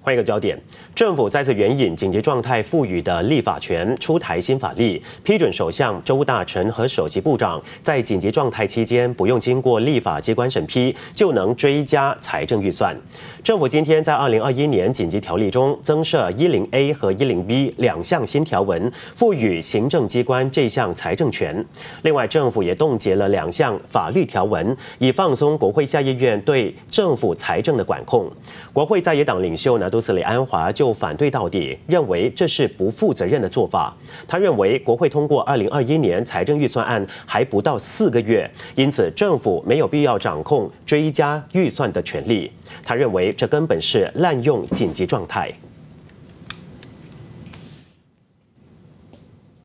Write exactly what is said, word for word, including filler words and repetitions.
换一个焦点，政府再次援引紧急状态赋予的立法权，出台新法例，批准首相、州务大臣和首席部长在紧急状态期间不用经过立法机关审批，就能追加财政预算。政府今天在二零二一年紧急条例中增设一零 A 和一零 B 两项新条文，赋予行政机关这项财政权。另外，政府也冻结了两项法律条文，以放松国会下议院对政府财政的管控。国会在野党领袖呢？都斯里安华就反对到底，认为这是不负责任的做法。他认为国会通过二零二一年财政预算案还不到四个月，因此政府没有必要掌控追加预算的权利。他认为这根本是滥用紧急状态。